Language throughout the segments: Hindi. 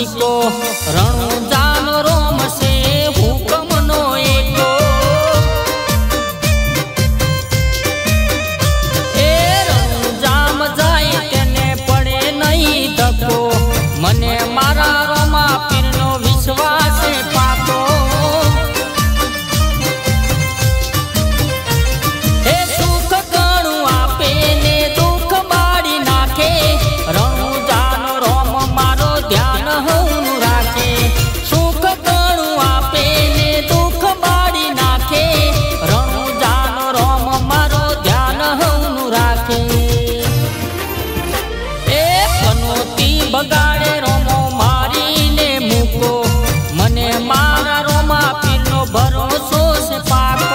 सीको रणुजान रोम से हुकमनो एको ए रणुजाम जाए तेने पड़े नहीं धक्को मने मारा रोमा पीरनो विश्वास पाको हे सुख घणु आपे ने दुख बाड़ी नाखे रणुजान रोम मारो ध्यान हूँ राखे सुख घणु आपे ने दुख बाड़ी नाखे रणुजान रोम मारो ध्यान हूँ राखे ए पनोती बगाड़े रोमो मारी ने मूको मने मारा रोमा पीरनो भरोसो से पाको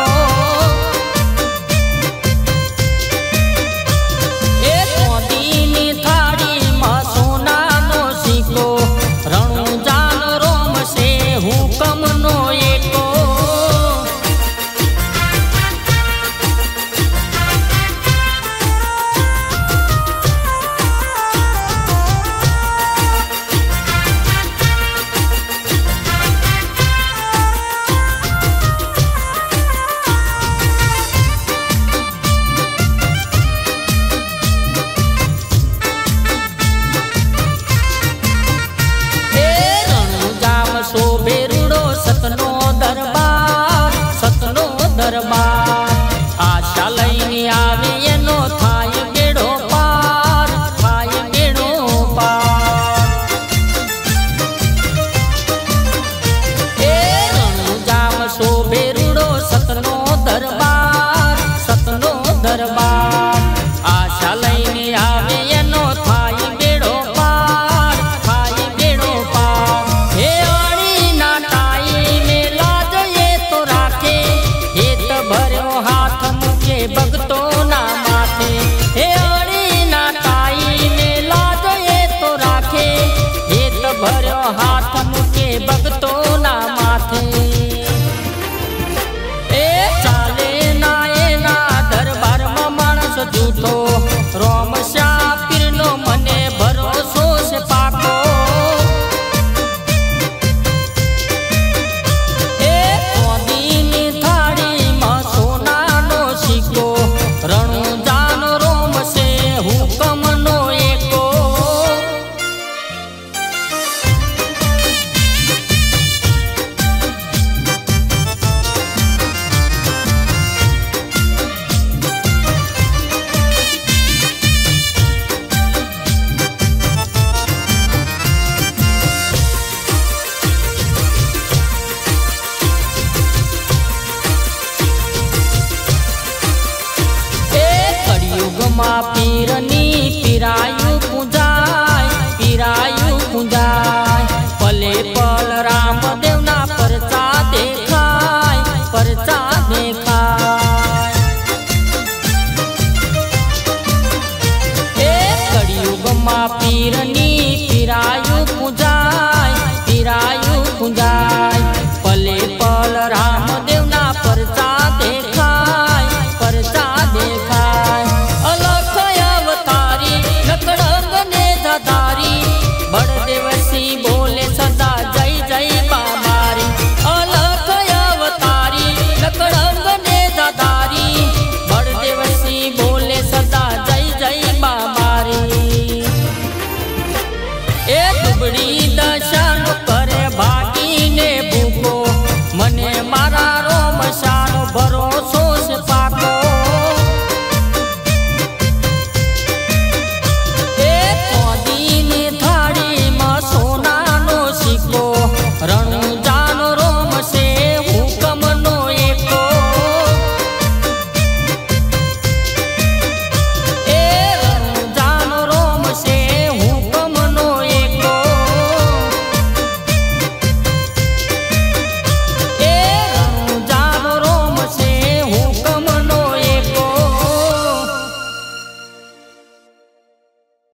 ए मोदीनी थाड़ी में सोना नो सीको रणुजान रोम से हुकम नो एको सतनो दरबार आशा लईने आवे एनो थाय गेड़ो पार ए रणुजाम शोभे रूड़ो सतनो दरबार आशा लईने आवे एनो थाय गेड़ो पार हे आड़ी ना टाई में लाज ये तो राखे हेत भर्यो हाथ मुके भगतो ना माथे हे आड़ी ना टाई में लाज ये तो राखे हेत भर्यो हाथ मुके भगतो